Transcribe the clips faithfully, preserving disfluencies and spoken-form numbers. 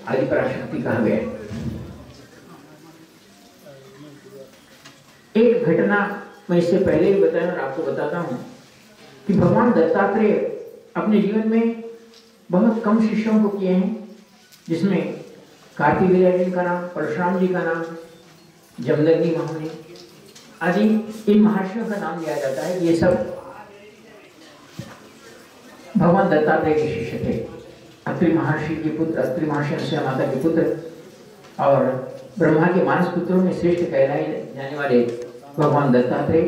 आदि पराशक्ति कहा गया है। एक घटना मैं इससे पहले ही बताया और आपको बताता हूं कि भगवान दत्तात्रेय अपने जीवन में बहुत कम शिष्यों को किए हैं, जिसमें कार्तिकेय का नाम, परशुराम जी का नाम, जमदग्नि महामुनि आदि इन महर्षियों का नाम लिया जाता है। ये सब भगवान दत्तात्रेय के शिष्य थे। अत्रि महर्षि के पुत्र, अत्रि महर्षि से माता के पुत्र और ब्रह्मा के मानस पुत्रों में श्रेष्ठ कहलाए जाने वाले भगवान दत्तात्रेय,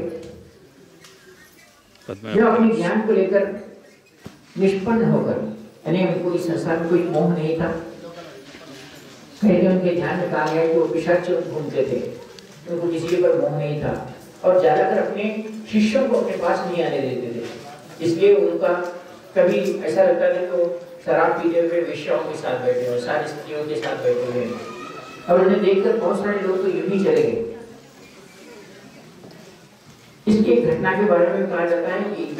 जो अपने ज्ञान को लेकर निष्पन्न होकर, यानी उनको इस संसार में कोई मोह नहीं था। कहते उनके ध्यान में कहा गया कि वो पिशाच घूमते थे, उनको किसी पर मोह नहीं था और ज्यादातर अपने शिष्यों को अपने पास नहीं आने देते थे। इसलिए उनका कभी ऐसा लगता था कि वो शराब पीते हुए वेश्याओं के साथ बैठे और सारी स्त्रियों के साथ बैठे हुए, और उन्हें देखकर बहुत सारे लोग तो यूं ही चले गए। इसकी एक घटना के बारे में कहा जाता है कि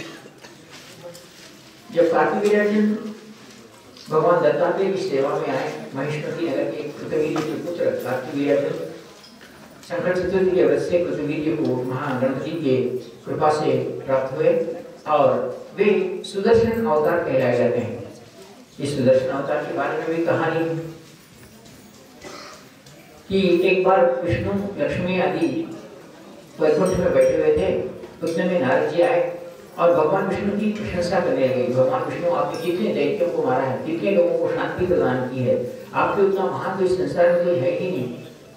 जब कार्तिकेय भगवान दत्तात्रेय की सेवा में आए, महेश्वरी नगर के कृतवीर्य के पुत्र कार्तिकेय शंकर चतुर्थी के व्रत से कृतवीर्य को महागणपति के कृपा से प्राप्त हुए और वे सुदर्शन अवतार कहलाए जाते हैं। इस सुदर्शन अवतार के बारे में भी कहानी कि एक बार विष्णु, लक्ष्मी आदि वैकुंठ में बैठे हुए थे। उतने में नारद जी आए और भगवान विष्णु की प्रशंसा करने लगे। भगवान विष्णु, आपने कितने दैत्यों को मारा है, कितने लोगों को शांति प्रदान की है, आपके उतना महान तो इस संसार में कोई है ही नहीं।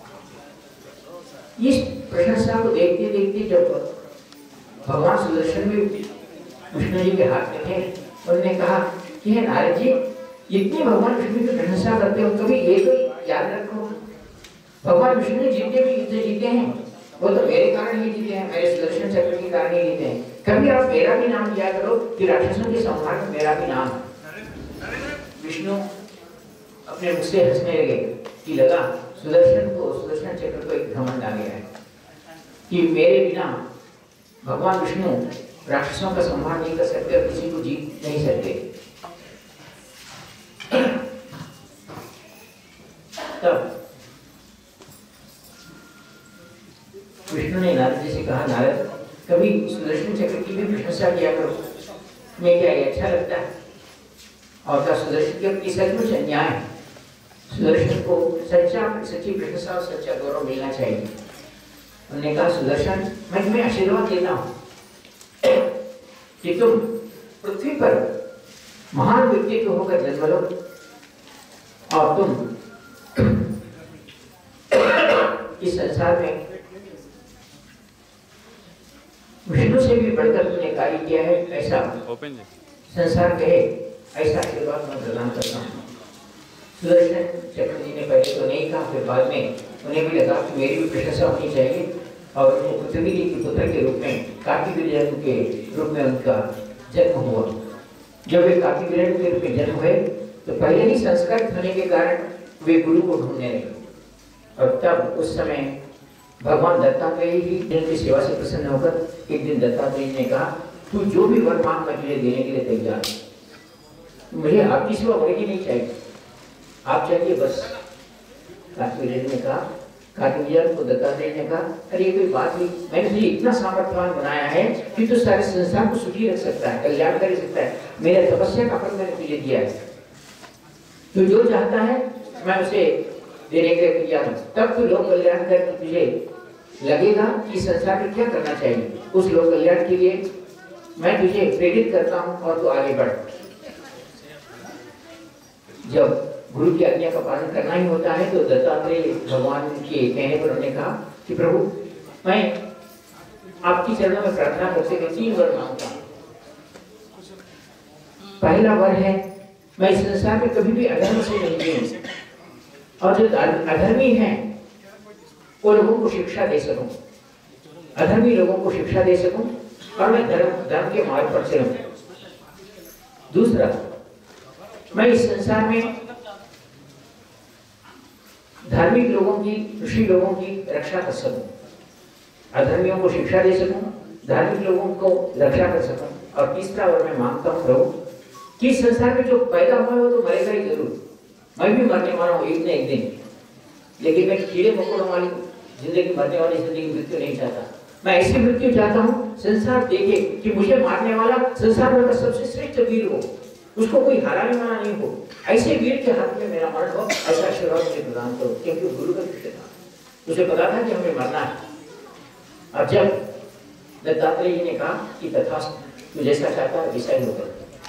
इस प्रशंसा को देखते देखते जब भगवान सुदर्शन भी विष्णु जी के हाथ में थे, उन्होंने कहा कि हे नारद जी, इतनी भगवान विष्णु की प्रशंसा करते हो, कभी ये तो याद रखो, भगवान विष्णु जितने भी युद्ध जीते हैं वो तो मेरे कारण ही जीते हैं, मेरे सुदर्शन चक्र के कारण ही जीते हैं। कभी आप मेरा भी नाम लिया करो कि राक्षसों के संहार में मेरा भी नाम। विष्णु अपने मुख से हंसने लगे कि लगा सुदर्शन को, सुदर्शन चक्र को एक घमंड आ गया है कि मेरे बिना भगवान विष्णु राक्षसों का संहार नहीं कर सकते और किसी को जीत नहीं सकते। तब विष्णु ने नारद जी से कहा, नारद, कभी सुदर्शन चक्र की भी प्रशंसा किया करो, मैं क्या ये अच्छा लगता है? और क्या सुदर्शन की अपनी सचमुच अन्याय है? सुदर्शन को सच्चा सच्ची प्रशंसा और सच्चा गौरव मिलना चाहिए। उन्होंने कहा, सुदर्शन, मैं तुम्हें आशीर्वाद देता हूँ कि तुम पृथ्वी पर महान व्यक्तित्व होकर जन्म लो और तुम इस संसार में विष्णु से भी बढ़कर तुमने कार्य किया है, ऐसा संसार कहे, ऐसा आशीर्वाद मैं प्रदान करता हूँ। सुदर्शन चक्र जी ने पहले तो नहीं कहा, फिर बाद में उन्हें भी लगा कि मेरी भी प्रशंसा होनी चाहिए और उनको पृथ्वी के पुत्र के रूप में, कार्तिकेय के रूप में उनका जन्म हुआ। जब वे कार्तिकेय के रूप में जन्म हुए तो पहले ही संस्कृत होने के कारण वे गुरु को ढूंढने लगे और तब उस समय भगवान दत्तात्रेय ही जिनकी सेवा से प्रसन्न होकर एक दिन दत्तात्रेय ने कहा, तू जो भी वर मांग मैं तुझे देने के लिए तैयार हूं, मुझे आपकी सेवा वही नहीं चाहिए, आप चाहिए बस। कार्तिकेय ने कहा, कार्तिकेय को दत्तात्रेय ने कहा, अरे ये कोई बात नहीं, मैंने तुझे इतना सामर्थ्यवान बनाया है कि तू सारे संसार को सुखी रख सकता है, कल्याण कर सकता है, मेरे तपस्या का फल मैंने तुझे दिया है, तू जो चाहता है मैं उसे देने के लिए तैयार हूं। तब तू लोक कल्याण कर, तो तुझे लगेगा कि संसार में क्या करना चाहिए, उस लोक कल्याण के लिए मैं तुझे प्रेरित करता हूं और तू आगे बढ़। जब गुरु की आज्ञा का पालन करना ही होता है तो दत्तात्रेय भगवान के कहने पर उन्होंने कहा कि प्रभु, मैं आपकी चरणों में प्रार्थना करते हुए तीन वर मांगता हूं। पहला वर है, मैं इस संसार में कभी भी अधर्म से नहीं जीऊं और जो अधर्मी हैं वो लोगों को शिक्षा दे सकूं, अधर्मी लोगों को शिक्षा दे सकूं और मैं धर्म धर्म के मार्ग पर चलूं। दूसरा, मैं इस संसार में धार्मिक लोगों की, ऋषि लोगों की रक्षा कर सकूं, अधर्मियों को शिक्षा दे सकूं, धार्मिक लोगों को रक्षा कर सकूं। और तीसरा वर मैं मांगता हूं प्रभु कि इस संसार में जो पैदा हुआ है वो तो मरेगा ही जरूर, मैं भी मरने वाला हूँ एक न एक दिन, लेकिन मैं कीड़े मकोड़ों वाली जिंदगी, मरने वाली जिंदगी मृत्यु नहीं चाहता। मैं ऐसी मृत्यु चाहता हूँ संसार देखे कि मुझे मारने वाला संसार में सबसे श्रेष्ठ वीर हो, उसको कोई हराने वाला नहीं हो, ऐसे वीर के हाथ में मेरा मरण हो, ऐसा आशीर्वाद मुझे प्रदान करो। क्योंकि गुरु का दृष्टि था, उसे पता था कि हमें मरना है। और जब दत्तात्रेय जी ने कहा कि तथास्तु, तू जैसा चाहता है वैसा ही होगा।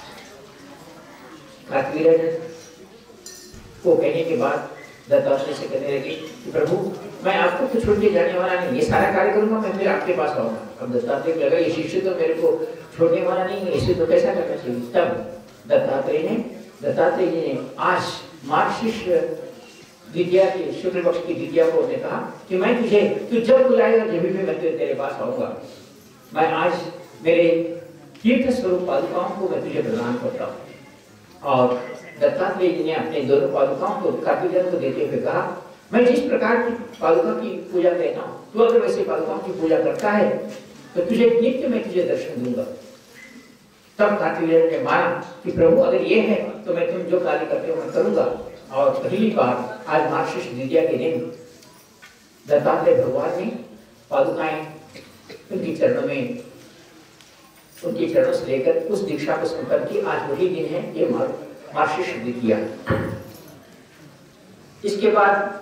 कार्तिकेय को कहने के बाद दत्तात्रेय से कहने लगे कि प्रभु मैं आपको तो छोड़ के जाने वाला नहीं, ये सारा कार्य करूंगा, मैं फिर आपके पास आऊंगा। अब दत्तात्रेय को लगा ये शिष्य तो मेरे को छोड़ने वाला नहीं है, इसे तो कैसा करना चाहिए। तब दत्तात्रेय ने दत्तात्रेय जी ने आज मार्गशीर्ष द्वितीया की शुक्ल पक्ष की द्वितीया को ने कहा कि मैं तुझे तू जब बुलाएगा जब भी मैं तेरे पास आऊंगा। मैं आज मेरे तीर्थ स्वरूप पादुकाओं को मैं तुझे प्रदान करता हूँ। और दत्तात्रेय जी ने अपने दोनों पादुकाओं को कार्तिकेय को देते हुए कहा मैं जिस प्रकार की पादुका की पूजा करता हूँ, तू अगर वैसे पादुकाओं की पूजा करता है तो तुझे नित्य मैं तुझे दर्शन दूंगा। तब कार्तिकेय ने माना कि प्रभु अगर ये है तो मैं तुम जो कार्य करते हो मैं करूंगा। और पहली बार आज मार्गशीर्ष द्वितीया के दिन दत्तात्रेय भगवान ने पादुकाएं उनके चरणों में उनके चरणों से लेकर उस दीक्षा को संपन्न की। आज वही दिन है, ये मार्गशीर्ष द्वितीया। इसके बाद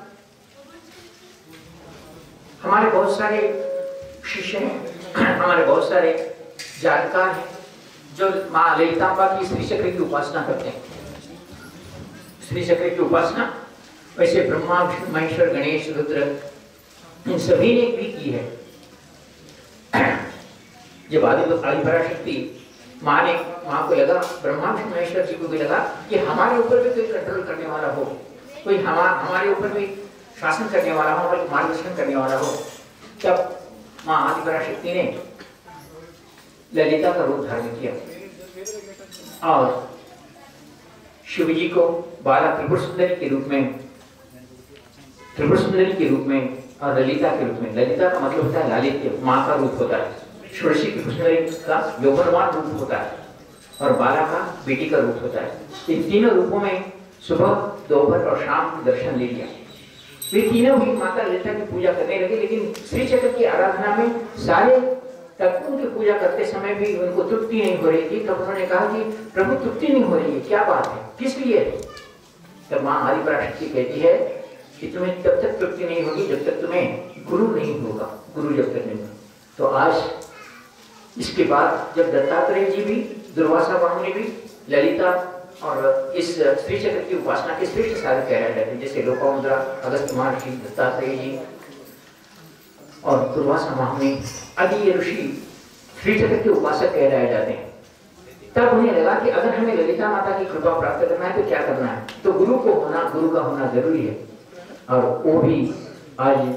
हमारे बहुत सारे शिष्य हैं, हमारे बहुत सारे जानकार हैं जो माँ ललितांबा की श्री चक्र की उपासना करते हैं। श्री चक्र की उपासना वैसे ब्रह्मा विष्णु महेश्वर गणेश रुद्र इन सभी ने भी की है। जब आदि आदिपराशक्ति माँ ने माँ को लगा, ब्रह्मा विष्णु महेश्वर जी को भी लगा कि हमारे ऊपर भी कोई कंट्रोल करने वाला हो, कोई हमा, हमारे ऊपर भी शासन करने वाला हो, हमारे मार्गदर्शन करने वाला हो। तब माँ आदिपराशक्ति ने ललिता का रूप धारण किया और शिव जी को बाला त्रिपुर सुंदरी के रूप में त्रिपुर सुंदरी के रूप में और ललिता के रूप में। ललिता का मतलब होता है लालित्य, माँ का रूप होता है। षोडशी की सुंदरी का यौवनवान रूप होता है और बाला का बेटी का रूप होता है। इन तीनों रूपों में सुबह दोपहर और शाम को दर्शन ले लिया। वे तीनों भी माता ललिता की पूजा करने लगे, लेकिन श्री चक्र की आराधना में सारे तत्वों की पूजा करते समय भी उनको तृप्ति नहीं हो रही थी। तब उन्होंने कहा कि प्रभु तृप्ति नहीं हो रही है, क्या बात है, किस लिए? तब माँ आदिपराशक्ति कहती है कि तुम्हें तब तक तृप्ति नहीं होगी जब तक तुम्हें गुरु नहीं होगा, गुरु जब तक नहीं होगा। तो आज इसके बाद जब दत्तात्रेय जी भी, दुर्वासा बाबू ने भी ललिता और इस श्री चक्र की उपासना के श्रेष्ठ साधक कहलाए जाते हैं, जैसे लोपामुद्रा, अगस्त्य महर्षि, दत्तात्रेय जी और दुर्वासा महामुनि आदि ये ऋषि श्री चक्र के उपासक कहलाए जाते हैं। तब उन्हें लगा कि अगर हमें ललिता माता की कृपा प्राप्त करना है तो क्या करना है, तो गुरु को होना, गुरु का होना जरूरी है। और वो भी आज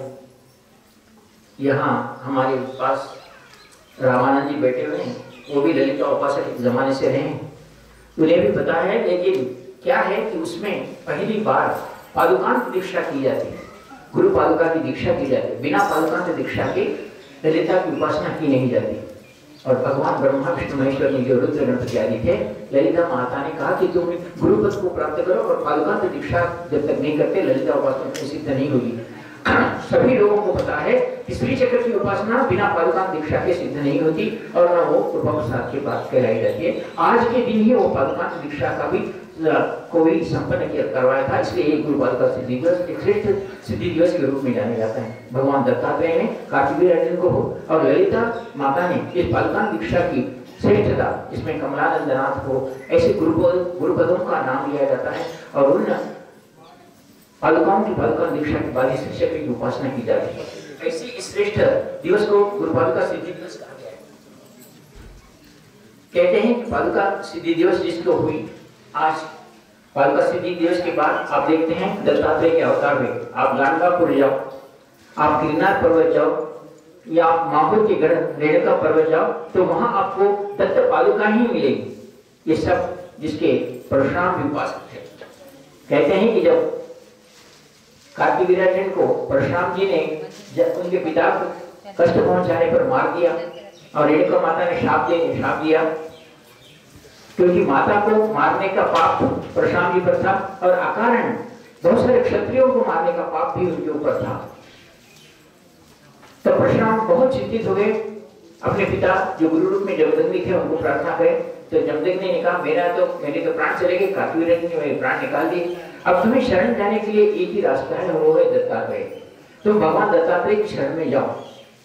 यहाँ हमारे पास रामानंद जी बैठे हुए हैं, वो भी ललिता उपासक जमाने से रहे हैं, उन्हें भी पता है। लेकिन क्या है कि उसमें पहली बार पादुकांत दीक्षा की जाती है, गुरु पादुका की दीक्षा की जाती है। बिना पादुकांत दीक्षा के ललिता की उपासना की नहीं जाती। और भगवान ब्रह्मा विष्णु महेश्वर ने जो रुद्र गणपति आदि थे, ललिता माता ने कहा कि तुम गुरु पद को प्राप्त करो और पादुकांत दीक्षा जब तक नहीं करते ललिता उपासना सिद्ध नहीं होगी। सभी लोगों को पता है कि श्री चक्र की उपासना बिना पादुकांत दीक्षा के सिद्ध नहीं होती और न वो कृपा प्रसाद के बाद कहलाई जाती है। आज के दिन ही वो पादुकांत दीक्षा का भी कोई संपन्न किया करवाया था, इसलिए ये गुरु पादुका सिद्धि दिवस एक श्रेष्ठ सिद्धि दिवस के रूप में जाने जाता है। भगवान दत्तात्रेय ने कार्तिकेय अर्जुन को और ललिता माता ने इस पादुकांत दीक्षा की श्रेष्ठता, इसमें कमलानंदनाथ को ऐसे गुरुपद गुरुपदों का नाम लिया जाता है और उन पादुकाओं की पादुका दीक्षा के बाद श्री चक्र की उपासना की जाती है। ऐसी इस श्रेष्ठ दिवस को गुरु पादुका सिद्धि दिवस कहा गया है। कहते हैं कि पादुका सिद्धि दिवस जिसको हुई आज, पादुका सिद्धि दिवस के बाद आप देखते हैं दत्तात्रेय के अवतार में आप गाणगापुर जाओ, आप गिरनार पर्वत जाओ या आप माहौर के गढ़ रेणुका पर्वत जाओ तो वहां आपको दत्त पादुका ही मिलेगी। ये सब जिसके परशुराम भी उपासक थे। कहते हैं कि जब कार्तिकेय को परशुराम जी ने जब उनके पिता को कष्ट पहुंचाने पर मार दिया और रेणुका माता ने शाप दे शाप दिया क्योंकि माता को मारने का पाप परशुराम जी पर था और अकारण बहुत सारे क्षत्रियों को मारने का पाप भी उनके ऊपर था। तो परशुराम बहुत चिंतित हुए, अपने पिता जो गुरु रूप में जमदग्नि थे उनको प्रार्थना करे। तो जमदग्नि ने कहा मेरा तो मेरे तो प्राण चले गए, कार्तवीर्य ने मेरे प्राण निकाल दिए, अब तुम्हें शरण जाने के लिए एक ही रास्ता है, वो है दत्तात्रेय। तुम भगवान दत्तात्रेय की शरण में जाओ।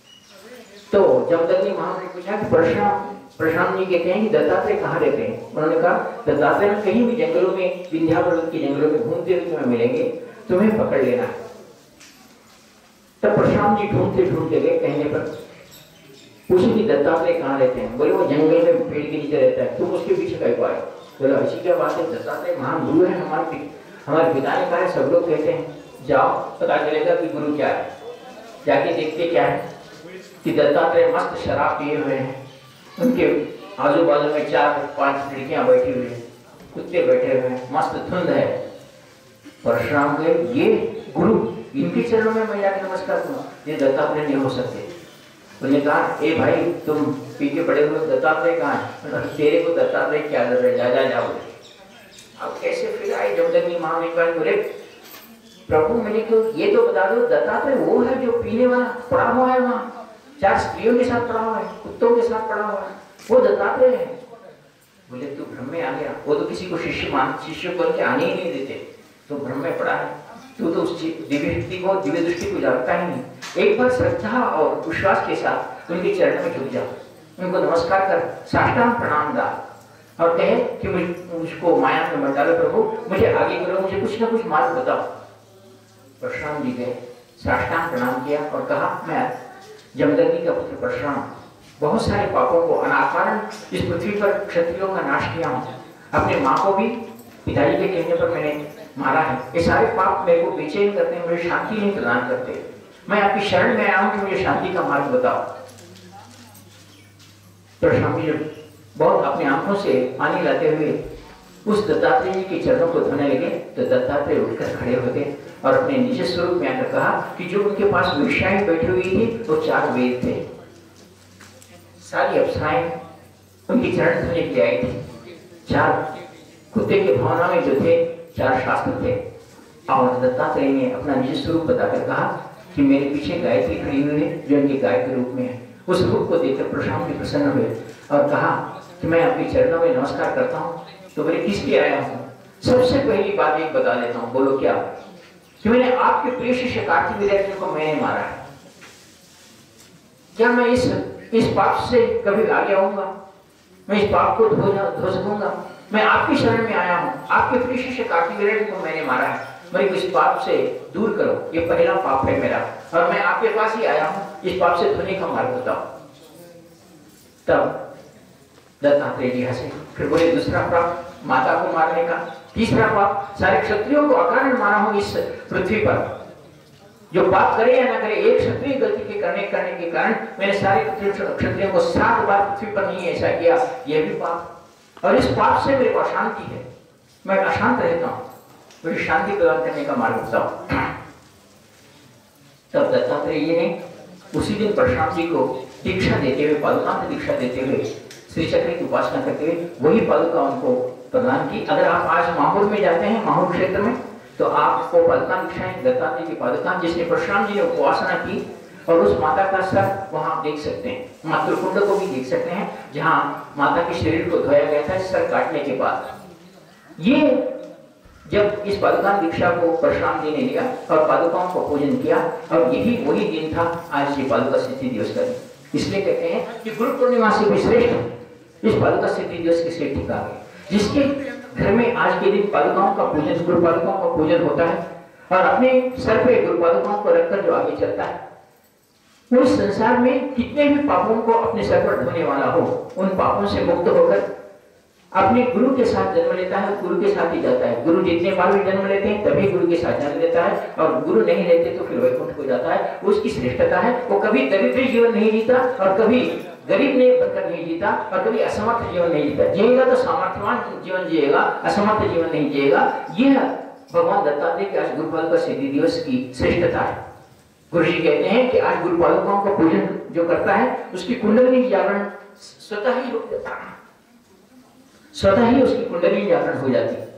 तो जमदग्नि महामुनि ने पूछा कि परशुराम परशुराम जी कहते हैं कि दत्तात्रेय कहाँ रहते हैं? उन्होंने कहा दत्तात्रेय कहीं भी जंगलों में, विंध्या पर्वत के जंगलों में घूमते हुए तुम्हें मिलेंगे, तुम्हें पकड़ लेना है। तब परशुराम जी ढूंढते ढूंढते गए, कहने पर पूछे कि दत्तात्रेय कहाँ रहते हैं? बोले वो जंगल में पेड़ के नीचे रहता है, तुम उसके पीछे कहीं पाए? बोले ऐसी क्या बात है, दत्तात्रेय महान गुरु है, हमारे हमारे पिता ने कहा है, सब लोग कहते हैं, जाओ पता चलेगा कि गुरु क्या है। जाके देखते क्या है कि दत्तात्रेय मस्त शराब पिए हुए हैं, उनके आजू बाजू में चार पांच लड़कियां बैठी हुई हैं, कुत्ते बैठे हुए हैं, मस्त धुंध है। परशुराम गए, ये गुरु, इनके चरणों में मैं जाकर नमस्कार करूं, ये दत्तात्रेय नहीं हो सकते। उन्होंने कहा ए भाई तुम पी के पड़े हुए, दत्तात्रेय कहाँ है? तेरे को दत्तात्रेय क्या कर रहे, जा जा जाओ। अब कैसे फिर आई जमदग्नि महामुनि ने बोले प्रभु मेरे को ये तो बता दो, दत्तात्रेय वो है जो पीने वाला पड़ा हुआ है, वहाँ चार स्त्रियों के साथ पड़ा हुआ है, कुत्तों के साथ पड़ा हुआ है, वो दत्तात्रेय है। बोले तू भ्रम में आ गया, वो तो किसी को शिष्य मान शिष्य बन के आने ही नहीं देते, तो भ्रम में पड़ा है, तू तो उस दिव्य शक्ति को दिव्य दृष्टि को जानता ही नहीं। एक बार श्रद्धा और विश्वास के साथ उनके चरण में झुक जा, उनको नमस्कार कर, साष्टांग प्रणाम दा और कहे कि मुझको माया में मत डालो प्रभु, मुझे आगे करो, मुझे कुछ ना कुछ मार्ग बताओ। परशुराम जी गए, साष्टांग प्रणाम किया और कहा मैं जमदग्नि का पुत्र परशुराम, बहुत सारे पापों को अनाकारण इस पृथ्वी पर क्षत्रियों का नाश किया हूँ, अपने माँ को भी पिताजी के कहने पर मैंने मारा है, ये सारे पाप मेरे को बेचैन करते हैं, मुझे शांति नहीं प्रदान करते, मैं आपकी शरण में आया हूँ कि मुझे शांति का मार्ग बताओ। परशुराम जी बहुत अपनी आंखों से पानी लाते हुए उस दत्तात्रेय जी के चरणों को धोने लगे, तो दत्तात्रेय उठकर खड़े हो गए और अपने निज स्वरूप में आकर कहा कि जो उनके पास वेश्याएं बैठी हुई थी वो चार वेद थे, सारी अप्सराएं उनकी चरण धोने के लिए आई थी, चार कुत्ते के भावना में जो थे चार शास्त्र थे। और दत्तात्रेय ने अपना निज स्वरूप बताकर कहा कि मेरे पीछे गायत्री खड़ी हुई है जो इनके गाय के रूप में है। उस रूप को देखकर परशुराम जी प्रसन्न हुए और कहा कि मैं आपके चरणों में नमस्कार करता हूँ। तो बोले किस लिए आया हूँ? सबसे पहली बात एक बता देता हूँ। बोलो क्या? कि मैंने आपके प्रिय शिष्य कार्तवीर्य को मैंने मारा है। क्या मैं इस इस पाप से कभी आगे आऊंगा? मैं इस पाप को धो धो सकूंगा? मैं आपकी शरण में आया हूँ, आपके प्रिय शिष्य कार्तवीर्य को मैंने मारा है, मेरे को इस पाप से दूर करो, ये पहला पाप है मेरा और मैं आपके पास ही आया हूँ, इस पाप से धोने का मार्ग बताओ। तब दत्तात्रेय जी हंसे, फिर बोले दूसरा पाप माता को मारने का, तीसरा पाप सारे क्षत्रियों को अकारण मारा हूं इस पृथ्वी पर। जो पाप करे या ना करे, एक क्षत्रिय गलती के करने करने के कारण मैंने सारे क्षत्रियों को सात बार पृथ्वी पर नहीं ऐसा किया, यह भी पाप। और इस पाप से मेरे को अशांति है, मैं अशांत रहता हूं, मुझे शांति प्रदान करने का मार्ग बताओ। तब दत्तात्रेय जी ने उसी दिन परशुराम जी को दीक्षा देते हुए, पादुकांत दीक्षा देते हुए, श्री चक्र की उपासना करते हुए वही पादुका उनको प्रदान की। अगर आप आज माहौर में जाते हैं, माहौर क्षेत्र में, तो आपको पादुका दीक्षाएं दत्तात्रेय की पादुका जिसने परशुराम जी ने उपासना की, और उस माता का सर वहां आप देख सकते हैं, मातृकुंड को भी देख सकते हैं जहां माता के शरीर को धोया गया था सर काटने के बाद। ये जब इस पादुका दीक्षा को परशुराम जी ने लिया और पादुकाओं को पूजन किया, और यही वही दिन था आज ये पादुका सिद्धि दिवस का दिन। इसलिए कहते हैं कि गुरु पूर्णिमा से भी श्रेष्ठ इस पादुका सिद्धि दिवस की श्रेष्ठी का है। जिसके घर में आज के दिन पादुकाओं का पूजन, गुरु पादुकाओं का पूजन होता है और अपने सर पे गुरु पादुकाओं को रखकर जो आगे चलता है, वो इस संसार में कितने भी पापों को अपने सर पर ढोने वाला हो, उन पापों से मुक्त होकर अपने गुरु के साथ जन्म लेता है, गुरु के साथ ही जाता है। गुरु जितने बार भी जन्म लेते हैं तभी गुरु के साथ जन्म लेता है, और गुरु नहीं लेते तो फिर वैकुंठ को जाता है। उसकी श्रेष्ठता है, वो कभी दरिद्र जीवन नहीं जीता और कभी गरीब ने बनकर नहीं जीता और कभी असमर्थ जीवन नहीं जीता। जिएगा तो सामर्थ्यवान जीवन जिएगा, असमर्थ जीवन नहीं जिएगा। यह भगवान दत्तात्रेय के आज गुरु पादुका सिद्धि दिवस की श्रेष्ठता है। गुरु जी कहते हैं कि आज गुरु पादुकाओं का पूजन जो करता है उसकी कुंडली जागरण स्वतः ही हो जाता है। स्वतः ही उसकी कुंडली जागरण हो जाती है।